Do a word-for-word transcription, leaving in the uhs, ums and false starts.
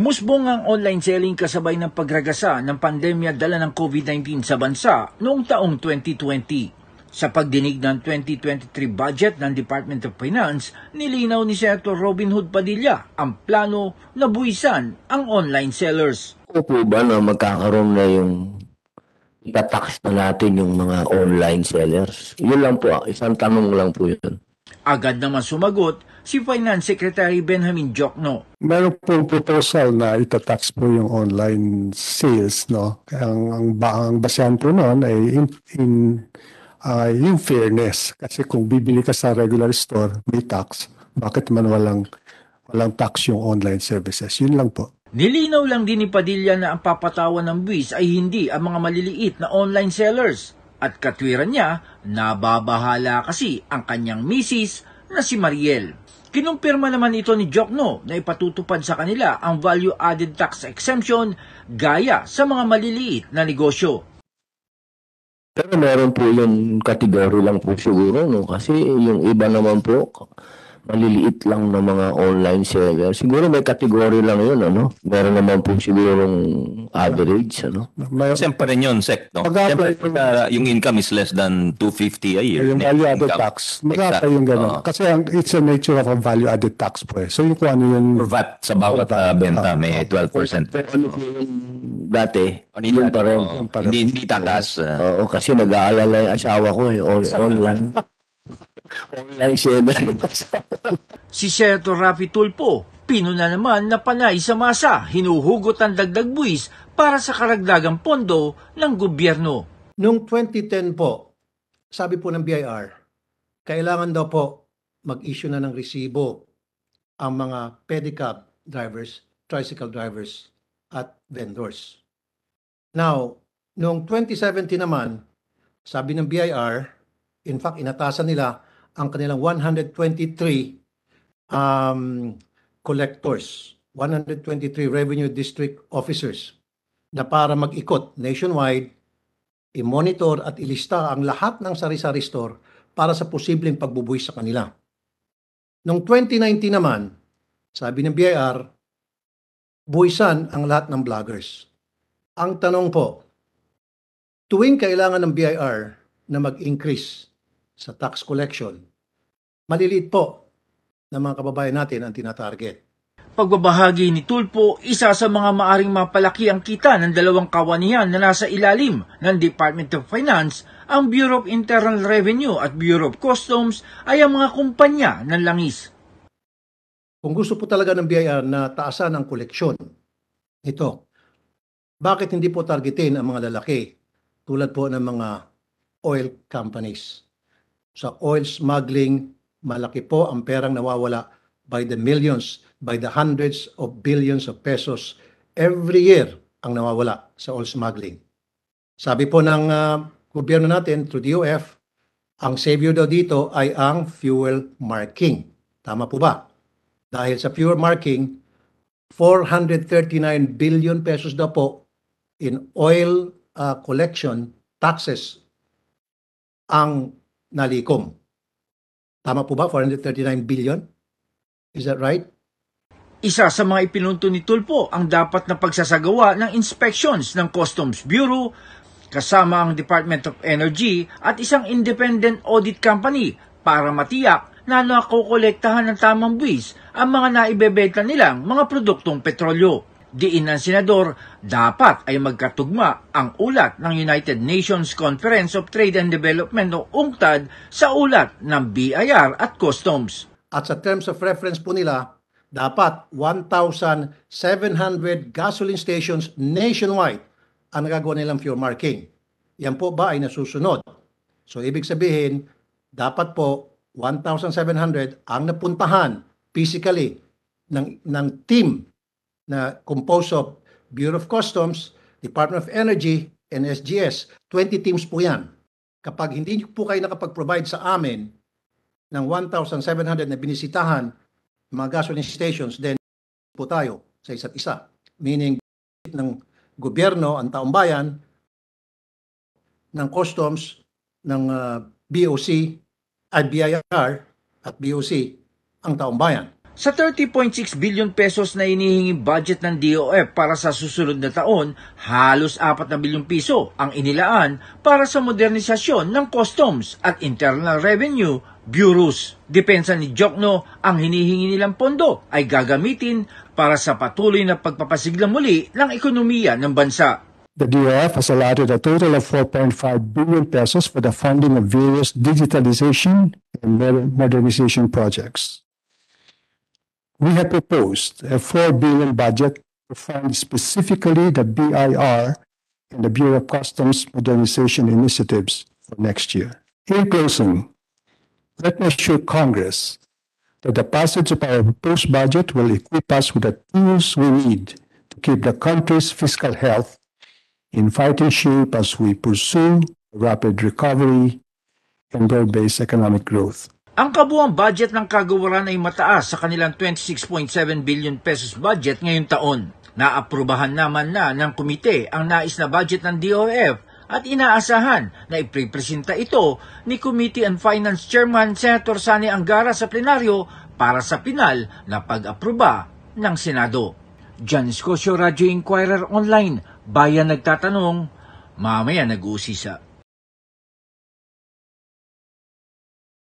Umusbong ang online selling kasabay ng pagragasa ng pandemya dala ng COVID nineteen sa bansa noong taong twenty twenty. Sa pagdinig ng twenty twenty-three budget ng Department of Finance, nilinaw ni Senator Robin Hood Padilla ang plano na buwisan ang online sellers. O po ba na magkakaroon na yung itatax na natin yung mga online sellers? Yun lang po, isang tanong lang po yun. Agad naman sumagot si Finance Secretary Benjamin Diokno. Meron pong proposal na itatax po yung online sales, no? Kaya ang, ang, ang basehan po noon ay in, in, uh, yung fairness. Kasi kung bibili ka sa regular store, may tax. Bakit man walang, walang tax yung online services? Yun lang po. Nilinaw lang din ni Padilla na ang papatawan ng buwis ay hindi ang mga maliliit na online sellers. At katwiran niya, nababahala kasi ang kanyang misis na si Mariel. Kinumpirma naman ito ni Diokno na ipatutupad sa kanila ang value-added tax exemption gaya sa mga maliliit na negosyo. Pero meron po yung kategory lang po siguro, no? Kasi yung iba naman po, maliliit lang na mga online seller. Siguro may kategory lang yun, ano? Meron naman po sigurong average, ano? Siyempre rin yun, Sec, no? Siyempre, uh, yung income is less than two hundred fifty a year. Yung value-added tax. Magkaka yung gano'n. Uh, Kasi ang, it's a nature of a value-added tax po eh. So yung kung ano yun... For V A T sa bawat uh, benta, uh, may twelve percent. Pero ano po yung dati? Ano yun pa rin? Hindi, hindi tatas. Oo, kasi nag-aalala yung asawa ko eh. Online. Online seller. Si Senator Raffy Tulfo, pino na naman na panay sa masa, hinuhugot ang dagdag buwis para sa karagdagang pondo ng gobyerno. Noong twenty ten po, sabi po ng B I R, kailangan daw po mag-issue na ng resibo ang mga pedicab drivers, tricycle drivers, at vendors. Now, noong twenty seventeen naman, sabi ng B I R, in fact, inatasan nila ang kanilang one hundred twenty-three um, collectors, one hundred twenty-three revenue district officers na para mag-ikot nationwide, i-monitor at ilista ang lahat ng sari-sari store para sa posibleng pagbubuwis sa kanila. Noong twenty nineteen naman, sabi ng B I R, buwisan ang lahat ng vloggers. Ang tanong po, tuwing kailangan ng B I R na mag-increase sa tax collection, maliliit po ng mga kababayan natin ang tinatarget. Pagbabahagi ni Tulfo, isa sa mga maaring mapalaki ang kita ng dalawang kawanihan na nasa ilalim ng Department of Finance, ang Bureau of Internal Revenue at Bureau of Customs ay ang mga kumpanya ng langis. Kung gusto po talaga ng B I R na taasan ang koleksyon, ito, bakit hindi po targetin ang mga lalaki tulad po ng mga oil companies? Sa oil smuggling, malaki po ang perang nawawala by the millions, by the hundreds of billions of pesos every year ang nawawala sa oil smuggling. Sabi po ng uh, gobyerno natin through D O F, ang savior daw dito ay ang fuel marking. Tama po ba? Dahil sa fuel marking, four hundred thirty-nine billion pesos daw po in oil uh, collection taxes ang nalikom. Tama po ba? four hundred thirty-nine billion? Is that right? Isa sa mga ipinunto ni Tulfo ang dapat na pagsasagawa ng inspections ng Customs Bureau kasama ang Department of Energy at isang independent audit company para matiyak na nakokolektahan ng tamang buwis ang mga naibebenta nilang mga produktong petrolyo. Diin ng senador, dapat ay magkatugma ang ulat ng United Nations Conference of Trade and Development o UNCTAD sa ulat ng B I R at Customs. At sa terms of reference po nila, dapat one thousand seven hundred gasoline stations nationwide ang nagagawa nilang fuel marking. Yan po ba ay nasusunod? So ibig sabihin, dapat po one thousand seven hundred ang napuntahan physically ng, ng team na composed of Bureau of Customs, Department of Energy, and S G S. twenty teams po yan. Kapag hindi po kayo nakapag-provide sa amin ng one thousand seven hundred na binisitahan mga gasoline stations, then po tayo sa isa't isa. Meaning, ng gobyerno, ang taong bayan, ng customs, ng uh, B O C, at B I R, at B O C, ang taong bayan. Sa thirty point six billion pesos na inihinging budget ng D O F para sa susunod na taon, halos apat na bilyong piso ang inilaan para sa modernisasyon ng customs at internal revenue bureaus. Depensa ni Jokno, ang hinihingi nilang pondo ay gagamitin para sa patuloy na pagpapasigla muli ng ekonomiya ng bansa. The D O F has allotted a total of four point five billion pesos for the funding of various digitalization and modernization projects. We have proposed a four billion budget to fund specifically the B I R and the Bureau of Customs modernization initiatives for next year. In closing, let me assure Congress that the passage of our proposed budget will equip us with the tools we need to keep the country's fiscal health in fighting shape as we pursue rapid recovery and broad-based economic growth. Ang kabuuang budget ng kagawaran ay mataas sa kanilang twenty-six point seven billion pesos budget ngayong taon. Naaprubahan naman na ng komite ang nais na budget ng D O F at inaasahan na iprepresenta ito ni Committee on Finance Chairman Senator Sani Angara sa plenaryo para sa pinal na pag-aproba ng Senado. John Escocio, Radio Inquirer Online, Bayan nagtatanong, mamaya nag-uusisa.